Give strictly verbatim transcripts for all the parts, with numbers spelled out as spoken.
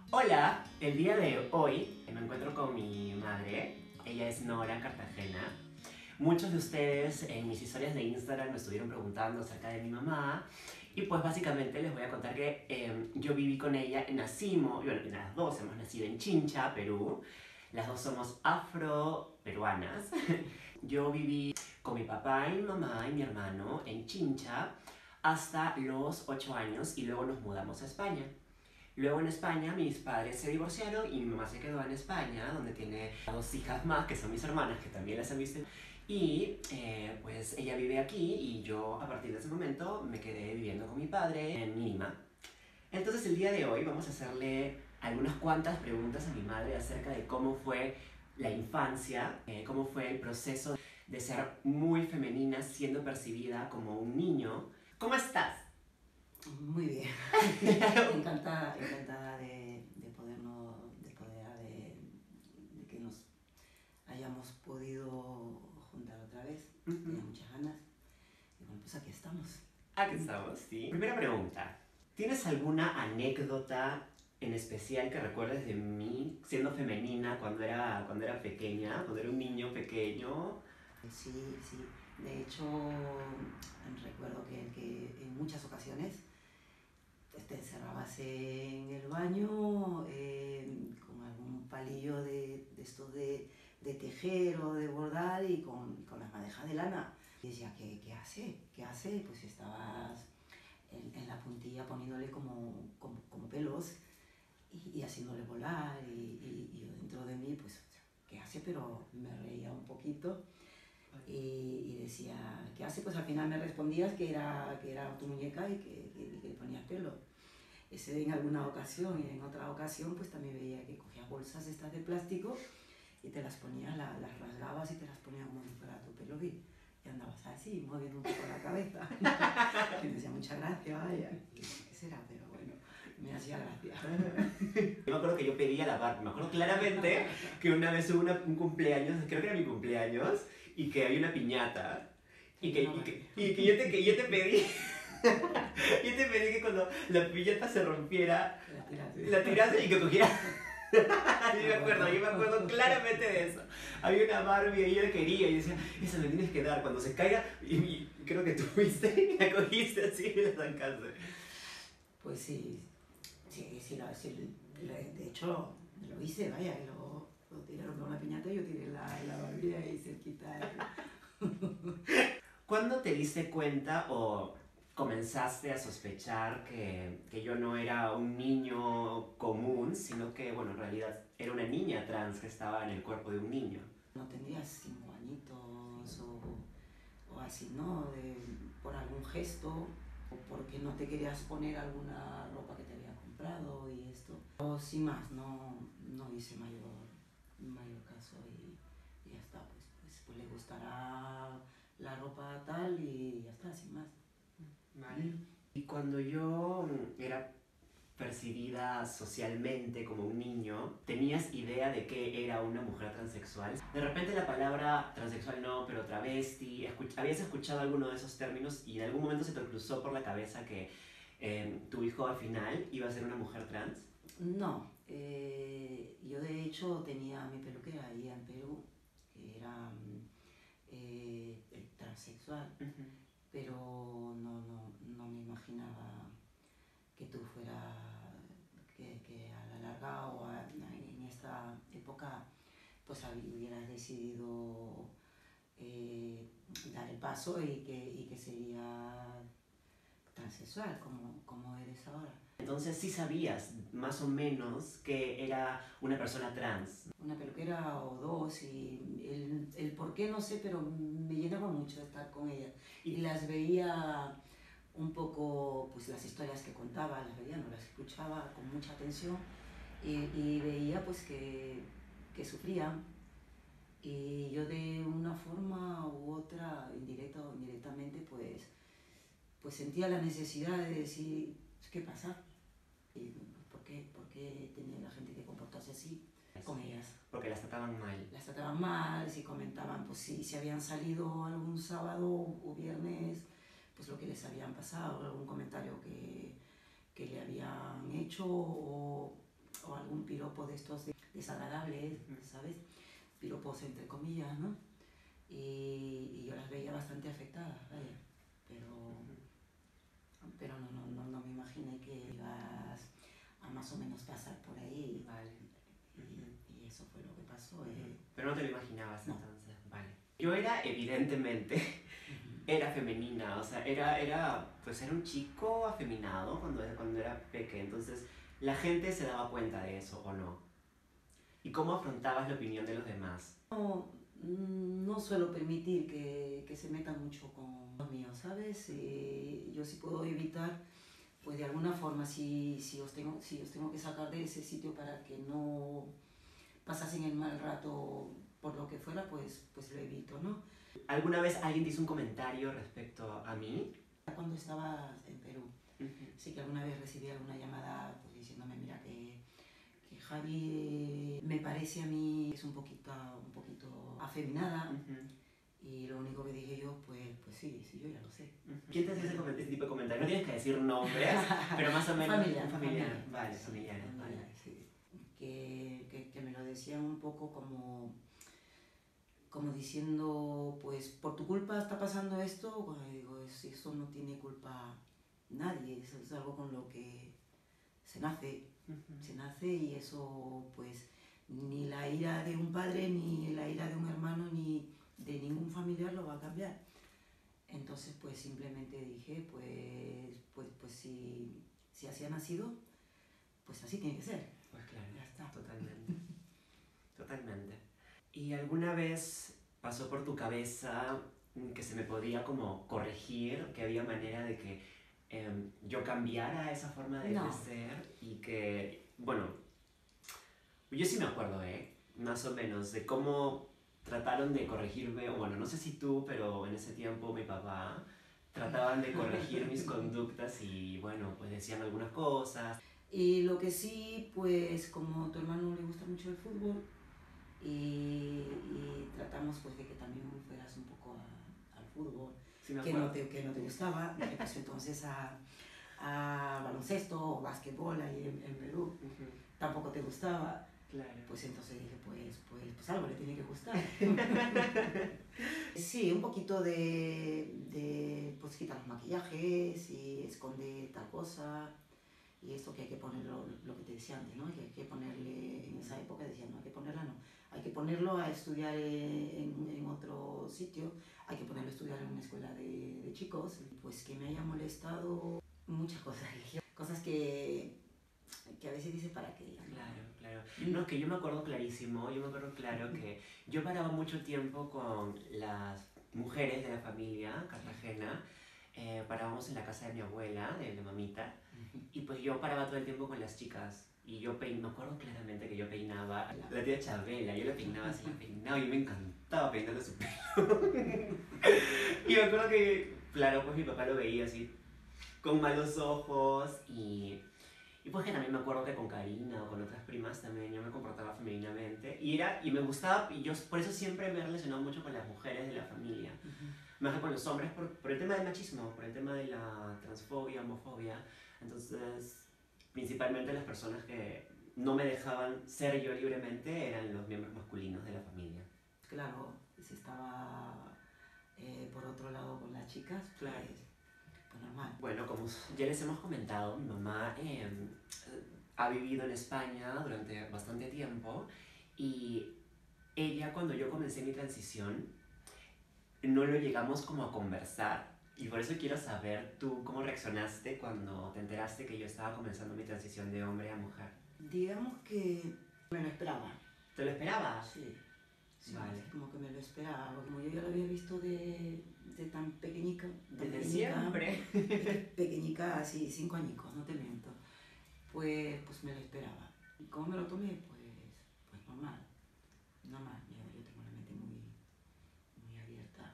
Hola, el día de hoy me encuentro con mi madre. Ella es Nora Cartagena. Muchos de ustedes en mis historias de Instagram me estuvieron preguntando acerca de mi mamá y pues básicamente les voy a contar que eh, yo viví con ella, nacimos, bueno, las dos hemos nacido en Chincha, Perú. Las dos somos afro-peruanas. Yo viví con mi papá y mi mamá y mi hermano en Chincha hasta los ocho años y luego nos mudamos a España. Luego en España mis padres se divorciaron y mi mamá se quedó en España, donde tiene dos hijas más, que son mis hermanas, que también las han visto. Y eh, pues ella vive aquí y yo a partir de ese momento me quedé viviendo con mi padre en Lima. Entonces el día de hoy vamos a hacerle algunas cuantas preguntas a mi madre acerca de cómo fue la infancia, eh, cómo fue el proceso de ser muy femenina siendo percibida como un niño. ¿Cómo estás? Muy bien. encantada encantada de, de, podernos, de poder de, de que nos hayamos podido juntar otra vez. Uh-huh. Tenía muchas ganas. Y bueno, pues aquí estamos. Aquí estamos, sí. Primera pregunta. ¿Tienes alguna anécdota en especial que recuerdes de mí siendo femenina cuando era, cuando era pequeña, cuando era un niño pequeño? Sí, sí. De hecho, recuerdo que, que en muchas ocasiones te encerrabas en el baño eh, con algún palillo de, de estos de, de tejer o de bordar y con, con las madejas de lana. Y decía, ¿qué, qué hace? ¿Qué hace? Pues estabas en, en la puntilla poniéndole como, como, como pelos y, y haciéndole volar. Y, y, y yo dentro de mí, pues, ¿qué hace? Pero me reía un poquito. Y, y decía, ¿qué hace? Pues al final me respondías que era, que era tu muñeca y que, que, que le ponías pelo. Ese en alguna ocasión, y en otra ocasión pues también veía que cogías bolsas estas de plástico y te las ponías, la, las rasgabas y te las ponías como si fuera tu pelo y, y andabas así, moviendo un poco la cabeza. Y me decía, muchas gracias, vaya. Y yo, ¿qué será? Pero bueno, me hacía gracia. Yo me acuerdo que yo pedía la Barbie, me acuerdo claramente que una vez hubo una, un cumpleaños, creo que era mi cumpleaños, y que había una piñata, y que, y que, y que, yo, te, que yo te pedí... Yo te pedí que cuando la piñata se rompiera, la tirase y que cogiera. Yo me acuerdo, yo me acuerdo claramente de eso. Había una Barbie y yo la quería y decía, esa me tienes que dar cuando se caiga. Y, y creo que tú fuiste y la cogiste así y la sacaste. Pues sí, sí, sí, la, sí de hecho lo hice, vaya, y lo, lo tiraron con una piñata y yo tiré la, la Barbie ahí cerquita. ¿Cuándo te diste cuenta o comenzaste a sospechar que, que yo no era un niño común, sino que, bueno, en realidad era una niña trans que estaba en el cuerpo de un niño? No tendrías cinco añitos o, o así, ¿no? De, por algún gesto o porque no te querías poner alguna ropa que te había comprado y esto. O sin más, no, no hice mayor, mayor caso y, y ya está, pues, pues, pues le gustará la ropa tal y ya está, sin más. Vale. Y cuando yo era percibida socialmente como un niño, ¿tenías idea de qué era una mujer transexual? De repente la palabra transexual no, pero travesti, escuch ¿habías escuchado alguno de esos términos y en algún momento se te cruzó por la cabeza que eh, tu hijo al final iba a ser una mujer trans? No, eh, yo de hecho tenía mi peluquera ahí en Perú, que era eh, transexual. Uh-huh. Pero no, no, no me imaginaba que tú fueras, que, que a la larga o a, en esta época pues hubieras decidido eh, dar el paso y que, y que sería transexual como, como eres ahora. Entonces sí sabías más o menos que era una persona trans. Una peluquera o dos y el, el por qué no sé, pero me llenaba mucho estar con ellas y las veía un poco, pues las historias que contaba, las veía, no las escuchaba con mucha atención y, y veía pues que, que sufrían y yo de una forma u otra, indirecta o indirectamente, pues, pues sentía la necesidad de decir, ¿qué pasa? Y, ¿por qué, ¿Por qué tenía la gente que comportarse así con ellas? Porque las trataban mal. Las trataban mal, si comentaban, pues si, si habían salido algún sábado o viernes, pues lo que les habían pasado, algún comentario que, que le habían hecho o, o piropo de estos de- desagradables, Ujú. ¿sabes? Piropos entre comillas, ¿no? Y, y yo las veía bastante afectadas, vaya. Pero, pero no, no, no, no me imaginé que ibas a más o menos pasar por ahí. Vale. Y, y eso fue lo que pasó. Ujú. eh. Pero no te lo imaginabas No. entonces, vale. Yo era, evidentemente, Ujú. era femenina, o sea, era, era, pues era un chico afeminado cuando, cuando era pequeño, entonces la gente se daba cuenta de eso, ¿o no? ¿Y cómo afrontabas la opinión de los demás? No, mm, no suelo permitir que, que se metan mucho con los míos, ¿sabes? Eh, yo sí puedo evitar, pues de alguna forma, si, si, os tengo, si os tengo que sacar de ese sitio para que no pasasen el mal rato por lo que fuera, pues, pues lo evito, ¿no? ¿Alguna vez alguien te hizo un comentario respecto a mí? Cuando estaba en Perú, Ujú. sí que alguna vez recibí alguna llamada pues, diciéndome, mira, que, que Javi eh, me parece a mí es un poquito, un poquito afeminada. Ujú. Y lo único que dije yo, pues, pues sí, sí, yo ya lo sé. ¿Quién te hacía ese, coment- ese tipo de comentario? No tienes que decir nombres, pero más o menos Familiar, un familiar. familiar. Vale, Sí, familiares, familiar, vale. sí. Que, que, que me lo decían un poco como, como diciendo, pues por tu culpa está pasando esto. Bueno, yo digo, es- eso no tiene culpa nadie, eso es algo con lo que se nace, Ujú. se nace y eso pues ni la ira de un padre, ni la ira de un hermano, ni de ningún familiar lo va a cambiar. Entonces pues simplemente dije, pues, pues, pues si, si así ha nacido, pues así tiene que ser. Pues claro, Ya está. totalmente. Totalmente. ¿Y alguna vez pasó por tu cabeza mm, que se me podía como corregir, que había manera de que em, yo cambiara esa forma de, No. de ser y que, bueno, yo sí me acuerdo, ¿eh? Más o menos, de cómo trataron de corregirme, o bueno, no sé si tú, pero en ese tiempo mi papá, trataban de corregir mis conductas y, bueno, pues decían algunas cosas. Y lo que sí, pues como a tu hermano le gusta mucho el fútbol y, y tratamos pues de que también fueras un poco a- al fútbol, Sí me que no, acuerdo. te, que no te gustaba, dije pues entonces a, a baloncesto o básquetbol ahí en, en Perú, Ujú. tampoco te gustaba. Claro. Pues entonces dije, pues, pues, pues algo le tiene que gustar. Sí, un poquito de, de pues quitar los maquillajes y esconde tal cosa. Y esto que hay que ponerlo, lo que te decía antes, ¿no? Que hay que ponerle, en esa época decían, no hay que ponerla, no. Hay que ponerlo a estudiar en, en otro sitio, hay que ponerlo a estudiar en una escuela de, de chicos. Pues que me haya molestado muchas cosas. Cosas que, que a veces dices, ¿para qué? ¿No? Claro, claro. No, que yo me acuerdo clarísimo, yo me acuerdo claro que yo paraba mucho tiempo con las mujeres de la familia Cartagena, eh, parábamos en la casa de mi abuela, de mi mamita, y pues yo paraba todo el tiempo con las chicas. Y yo pein- me acuerdo claramente que yo peinaba la tía Chabela, yo la peinaba así, la peinaba y me encantaba peinarle su pelo. Y me acuerdo que, claro, pues mi papá lo veía así, con malos ojos y... Y pues que también me acuerdo que con Karina o con otras primas también yo me comportaba femeninamente. Y, era, y me gustaba, y yo por eso siempre me he relacionado mucho con las mujeres de la familia. Más que con los hombres, por, por el tema del machismo, por el tema de la transfobia, homofobia. Entonces, principalmente las personas que no me dejaban ser yo libremente eran los miembros masculinos de la familia. Claro, si estaba eh, por otro lado con las chicas, pues, Claro. pues normal. Bueno, como ya les hemos comentado, mi mamá eh, ha vivido en España durante bastante tiempo y ella, cuando yo comencé mi transición, no lo llegamos como a conversar. Y por eso quiero saber tú cómo reaccionaste cuando te enteraste que yo estaba comenzando mi transición de hombre a mujer. Digamos que me lo esperaba. ¿Te lo esperabas? Sí, sí, Vale. sí, como que me lo esperaba. Porque como yo ya lo había visto de, de tan pequeñica. tan Desde pequeñica, siempre. Pequeñica, así, cinco añicos, no te miento. Pues, pues me lo esperaba. ¿Y cómo me lo tomé? Pues, pues normal. Normal. Yo, yo tengo la mente muy, muy abierta.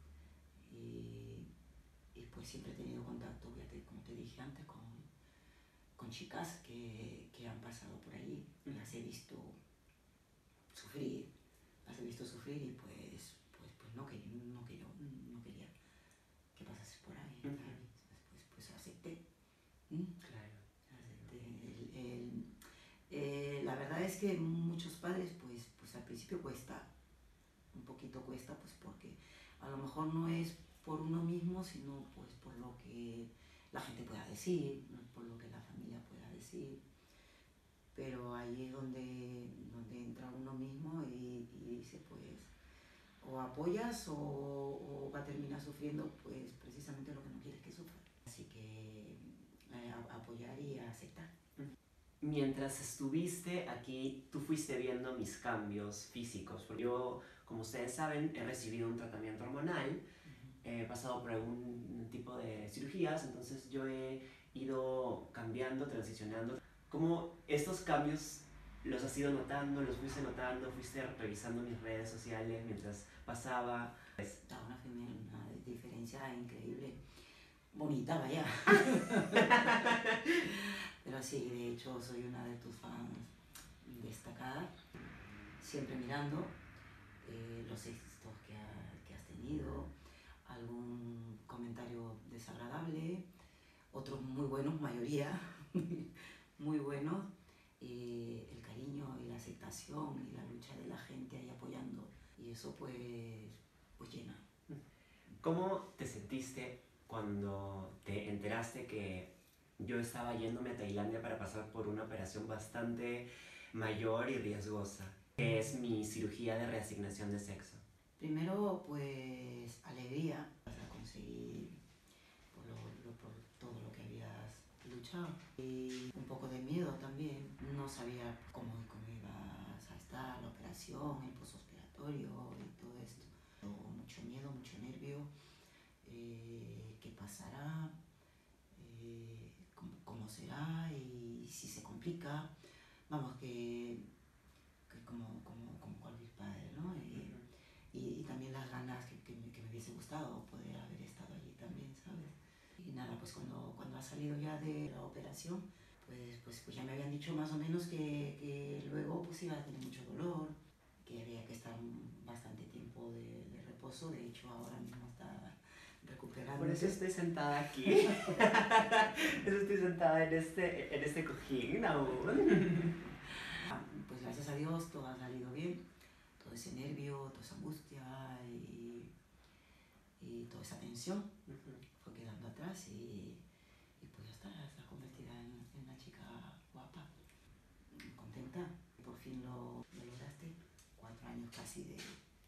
Y, y pues siempre he tenido contacto, ya te- como te dije antes, con, con chicas que, que han pasado por allí. Las he visto sufrir, las he visto sufrir y pues, pues, pues no, que, no, que yo no quería que pasases por ahí. Ujú. ¿Sabes? Pues, pues acepté. ¿Mm? Claro. Acepté. El, el, eh, la verdad verdad es que muchos padres, pues, pues al principio cuesta, un poquito cuesta, pues porque a lo mejor no es por uno mismo, sino pues por lo que la gente pueda decir, ¿no? Por lo que la familia pueda decir. Pero ahí es donde, donde entra uno mismo y, y dice, pues, o apoyas o, o va a terminar sufriendo, pues, precisamente lo que no quieres que sufra. Así que eh, a, apoyar y aceptar. Mientras estuviste aquí, tú fuiste viendo mis cambios físicos, porque yo, como ustedes saben, he recibido un tratamiento hormonal, uh-huh. He pasado por algún tipo de cirugías, entonces yo he ido cambiando, transicionando. ¿Cómo estos cambios los has ido notando, los fuiste notando, fuiste revisando mis redes sociales mientras pasaba? Está una, una diferencia increíble, bonita, vaya. Pero sí, de hecho soy una de tus fans destacada, siempre mirando eh, los éxitos que, ha, que has tenido, algún comentario desagradable, otros muy buenos, mayoría, muy buenos, eh, el cariño y la aceptación y la lucha de la gente ahí apoyando, y eso pues, pues llena. ¿Cómo te sentiste cuando te enteraste que yo estaba yéndome a Tailandia para pasar por una operación bastante mayor y riesgosa, que es mi cirugía de reasignación de sexo? Primero, pues, alegría para conseguir por, lo, lo, por todo lo que habías luchado. Y un poco de miedo también. No sabía cómo, cómo ibas a estar, la operación, el postoperatorio y todo esto. Mucho miedo, mucho nervio. Eh, ¿Qué pasará? Eh, ¿cómo, ¿Cómo será? Y si se complica. Vamos, que, que como, como, como cualquier padre, ¿no? Y, y, y también las ganas que, que, me, que me hubiese gustado poder haber estado allí también, ¿sabes? Y nada, pues cuando, cuando ha salido ya de la operación, pues, pues, pues ya me habían dicho más o menos que, que luego pues iba a tener mucho dolor, que había que estar bastante tiempo de, de reposo. De hecho, ahora mismo está recuperando. Por eso estoy sentada aquí. Por eso estoy sentada en este, en este cojín aún. Pues gracias a Dios todo ha salido bien. Todo ese nervio, toda esa angustia y, y toda esa tensión uh-huh. fue quedando atrás y, y pues ya está, está convertida en, en una chica guapa, contenta. Por fin lo, lo lograste, cuatro años casi de,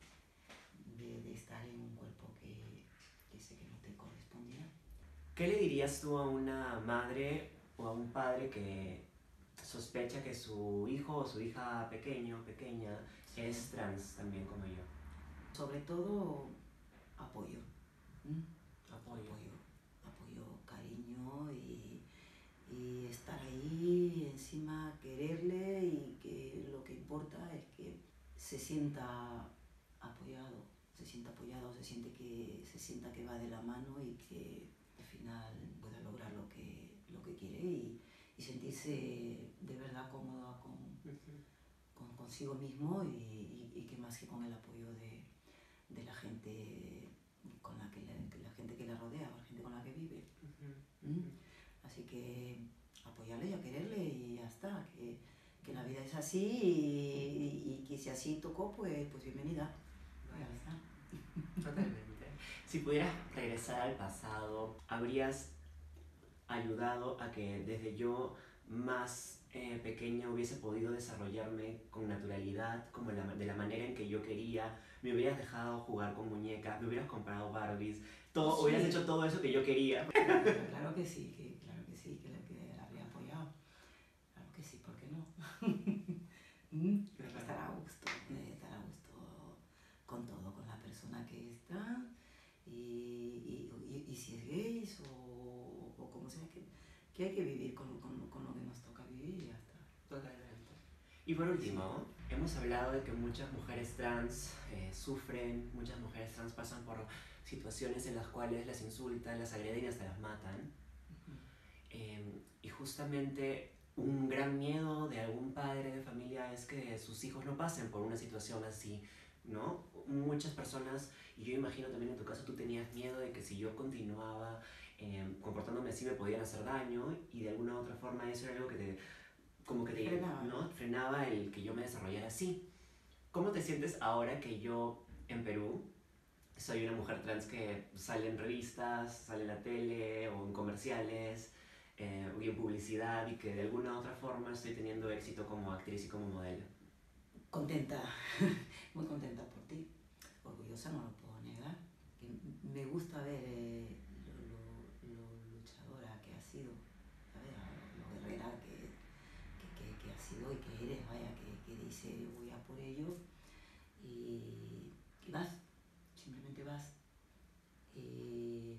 de, de estar en un cuerpo que, que sé que no te correspondía. ¿Qué le dirías tú a una madre o a un padre que sospecha que su hijo o su hija pequeño, pequeña, sí. es trans también como yo? Sobre todo apoyo. ¿Mm? Apoyo. Apoyo, apoyo, cariño y, y estar ahí encima, quererle, y que lo que importa es que se sienta apoyado, se sienta apoyado, se siente que se sienta que va de la mano y que al final pueda lograr lo que, lo que quiere y, y sentirse de verdad cómodo con, uh-huh. con consigo mismo y, y, y que más que con el apoyo de, de la gente con la que la, la gente que la rodea, la gente con la que vive. Uh-huh. ¿Mm? Así que apoyarle y a quererle y ya está, que, que la vida es así y, y, y que si así tocó, pues, pues bienvenida. Vale. Ya está. Totalmente. Si pudieras regresar al pasado, ¿habrías ayudado a que desde yo más eh, pequeña hubiese podido desarrollarme con naturalidad, como la, de la manera en que yo quería? Me hubieras dejado jugar con muñecas, me hubieras comprado Barbies, todo, sí. hubieras hecho todo eso que yo quería. Claro, claro que sí, que, claro que sí, que la, que la habría apoyado. Claro que sí, ¿por qué no? Estar a gusto, estar a gusto con todo, con la persona que está y, y, y, y si es gay o, o como sea, que, que hay que vivir con, con, con lo que nos toca vivir y ya está. Totalmente. Y por último, sí. hemos hablado de que muchas mujeres trans eh, sufren, muchas mujeres trans pasan por situaciones en las cuales las insultan, las agreden y hasta las matan. Uh-huh. Eh, y justamente un gran miedo de algún padre de familia es que sus hijos no pasen por una situación así, ¿no? Muchas personas, y yo imagino también en tu caso, tú tenías miedo de que si yo continuaba eh, comportándome así me podían hacer daño y de alguna u otra forma eso era algo que te como que te, Frenaba. ¿no? frenaba el que yo me desarrollara así. ¿Cómo te sientes ahora que yo en Perú soy una mujer trans que sale en revistas, sale en la tele o en comerciales eh, y en publicidad y que de alguna u otra forma estoy teniendo éxito como actriz y como modelo? Contenta, muy contenta por ti, orgullosa, no lo puedo negar. Que me gusta ver eh, lo, lo, lo luchadora que has sido, ¿sabes? Lo guerrera que, que, que, que has sido y que eres, vaya, que, que dice voy a por ello y, y vas, simplemente vas. Y,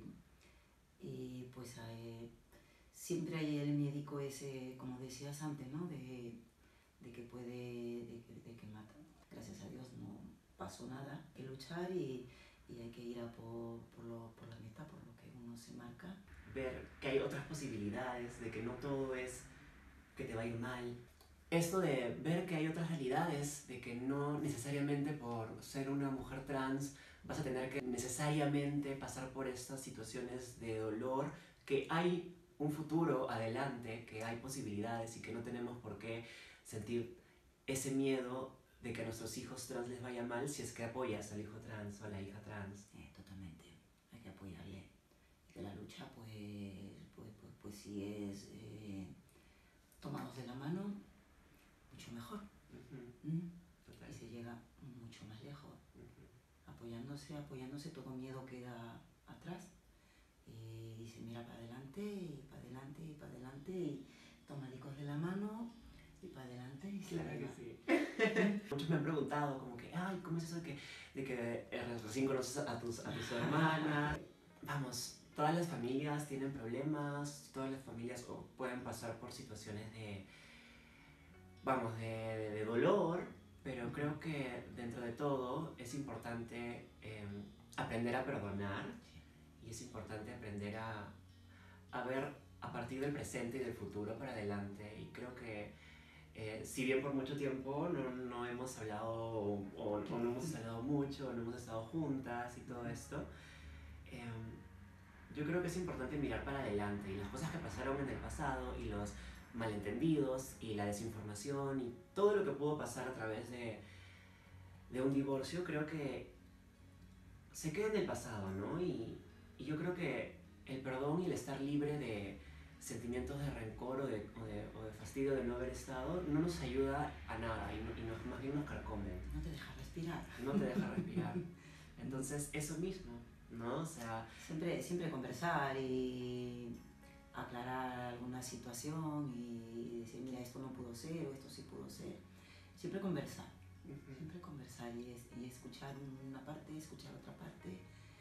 y pues eh, siempre hay el médico ese, como decías antes, ¿no? De, de que puede, de que, de que mata. Gracias a Dios no pasó nada. Hay que luchar y, y hay que ir a por, por, lo, por la meta, por lo que uno se marca. Ver que hay otras posibilidades, de que no todo es que te va a ir mal. Esto de ver que hay otras realidades, de que no necesariamente por ser una mujer trans vas a tener que necesariamente pasar por estas situaciones de dolor, que hay un futuro adelante, que hay posibilidades y que no tenemos por qué sentir ese miedo de que a nuestros hijos trans les vaya mal si es que apoyas al hijo trans o a la hija trans. Eh, totalmente, hay que apoyarle. Y que la lucha, pues, pues, pues, pues si es eh, tomados de la mano, mucho mejor. Uh-huh. ¿Mm? Total. Y se llega mucho más lejos. Uh-huh. Apoyándose, apoyándose, todo miedo queda atrás. Y, y se mira para adelante, y para adelante, y para adelante, y tomadicos de la mano, y para adelante, y se Claro que llega. sí. Muchos me han preguntado como que, ay, ¿cómo es eso de que, de que eh, recién conoces a tus, a tus hermanas? Vamos, todas las familias tienen problemas, todas las familias o pueden pasar por situaciones de, vamos, de, de, de dolor, pero creo que dentro de todo es importante eh, aprender a perdonar y es importante aprender a, a ver a partir del presente y del futuro para adelante. Y creo que eh, si bien por mucho tiempo no, no hemos hablado o, o no hemos hablado mucho, no hemos estado juntas y todo esto, eh, yo creo que es importante mirar para adelante y las cosas que pasaron en el pasado y los malentendidos y la desinformación y todo lo que pudo pasar a través de, de un divorcio, creo que se queda en el pasado, ¿no? Y, y yo creo que el perdón y el estar libre de sentimientos de rencor o de, o de, o de fastidio de no haber estado no nos ayuda a nada y, no, y nos, más bien nos carcome. No te deja respirar. No te deja respirar. Entonces, eso mismo, ¿no? O sea, Siempre, siempre conversar y aclarar alguna situación y decir, mira, esto no pudo ser o esto sí pudo ser. Siempre conversar, uh-huh. siempre conversar y, es, y escuchar una parte, escuchar otra parte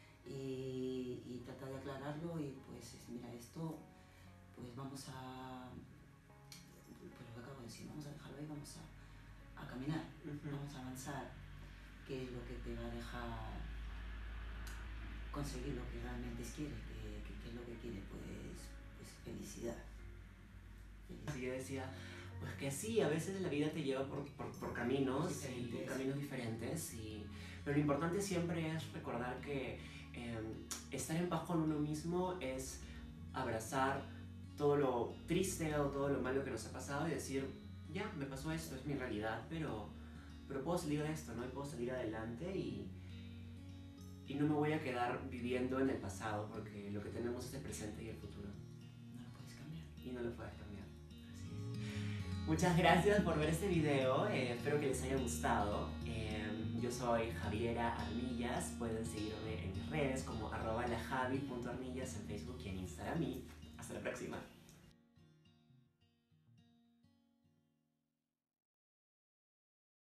y, y tratar de aclararlo y pues, mira, esto, pues vamos a, pues lo que acabo de decir, vamos a dejarlo ahí, vamos a, a caminar, uh-huh. vamos a avanzar, que es lo que te va a dejar conseguir lo que realmente quieres, que, que, que es lo que quiere, pues, pues felicidad. felicidad. Así yo decía, pues que sí, a veces la vida te lleva por, por, por caminos, diferentes. Y caminos diferentes, y, pero lo importante siempre es recordar que eh, estar en paz con uno mismo es abrazar todo lo triste o todo lo malo que nos ha pasado y decir, ya, me pasó esto, es mi realidad, pero, pero puedo salir de esto, ¿no? Y puedo salir adelante y, y no me voy a quedar viviendo en el pasado porque lo que tenemos es el presente y el futuro. No lo puedes cambiar. Y no lo puedes cambiar. Así es. Muchas gracias por ver este video, eh, espero que les haya gustado. Eh, yo soy Javiera Armillas, pueden seguirme en mis redes como arroba lajavi punto armillas en Facebook y en Instagram y hasta la próxima.